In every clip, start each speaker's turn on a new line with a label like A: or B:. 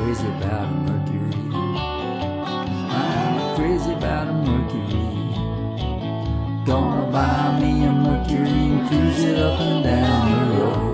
A: crazy about a Mercury. I'm crazy about a Mercury. Gonna buy me a Mercury and cruise it up and down the road.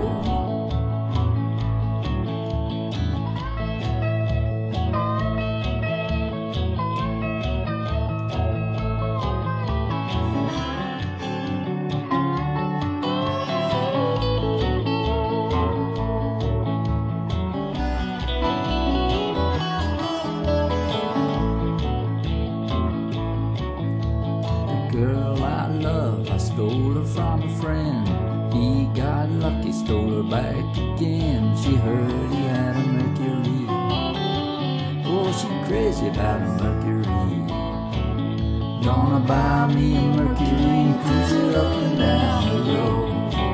A: Girl I love, I stole her from a friend. He got lucky, stole her back again. She heard he had a Mercury. Oh, she crazy about a Mercury. Gonna buy me a Mercury and cruise it up and down the road.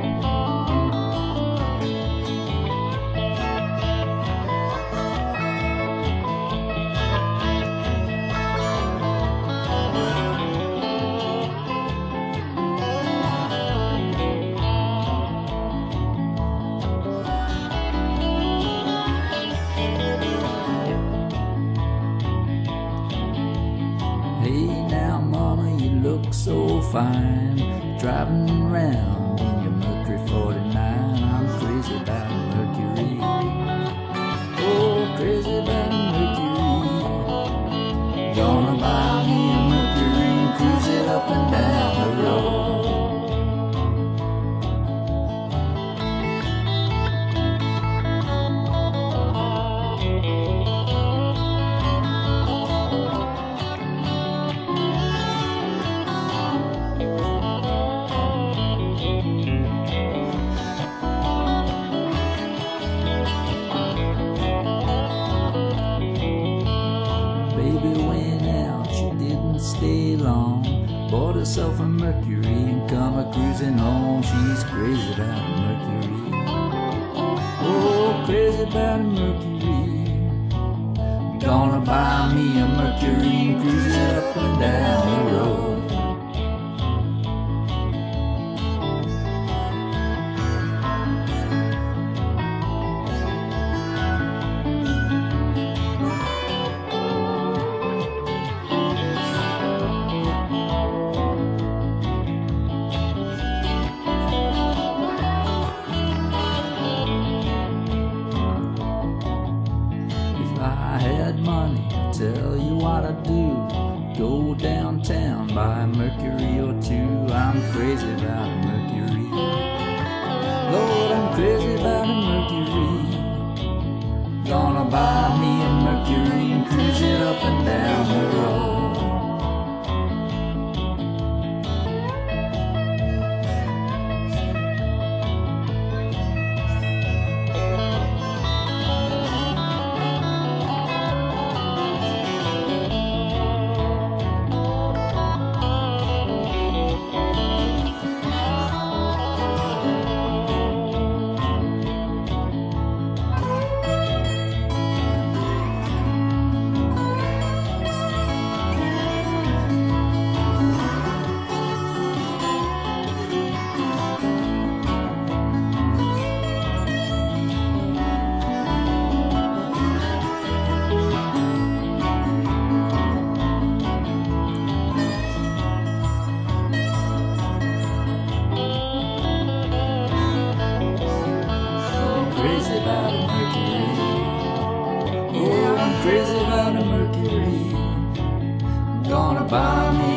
A: Hey now mama, you look so fine, driving around in your Mercury 49. I'm crazy about a Mercury. Oh, crazy about a Mercury. Gonna buy me a Mercury and cruise it up and down the road. Baby went out, she didn't stay long. Bought herself a Mercury and come a cruising home. She's crazy about a Mercury. Oh, crazy about a Mercury. Gonna buy me a Mercury and cruise it up and down the road. If I had money, I'd tell you what I'd do. Go downtown, buy a Mercury or two. I'm crazy about a Mercury. Lord, I'm crazy about a Mercury. Gonna buy me a Mercury and cruise it up and down the road. Crazy about a Mercury. Oh, I'm crazy about a Mercury. Gonna buy me